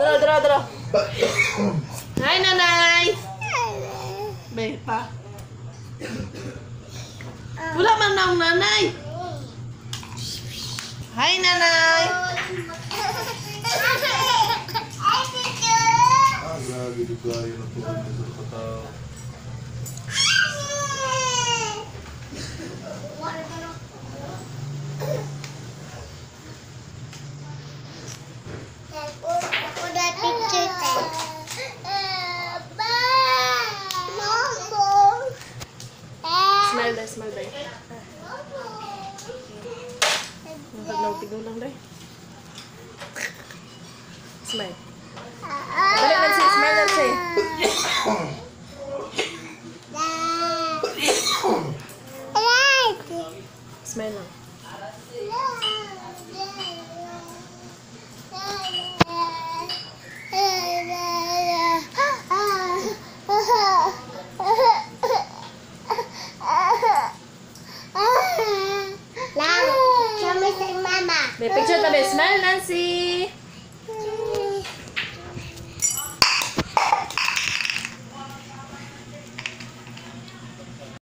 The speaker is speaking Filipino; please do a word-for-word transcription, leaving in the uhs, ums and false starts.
Dara, dara, dara. Hi, nanay. Be, pa. Wala man na ang nanay. Hi, nanay. Ah, grabe di kayo na tuhan niya sa katao. Smile day, smile day. Nagpaglaw-tiglaw lang day. Smile. Balik lang siya, smile lang siya. Smile lang. May picture tabi. Smile, Nancy!